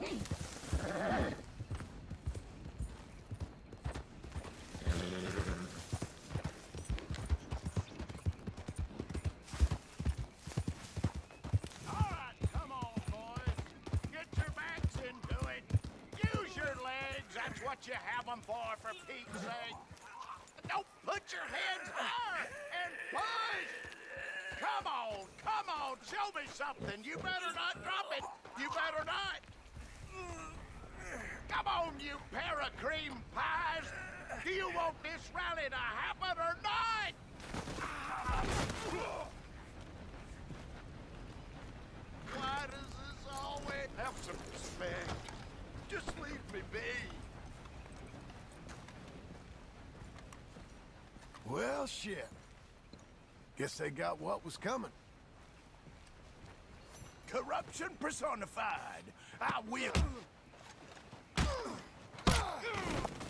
What you have them for Pete's sake? Don't put your hands higher and push! Come on, show me something. You better not drop it. You better not. Come on, you pair of cream pies. Do you want this rally to happen or not? Why does this always have some respect? Just leave me be. Well, shit. Guess they got what was coming. Corruption personified. I will.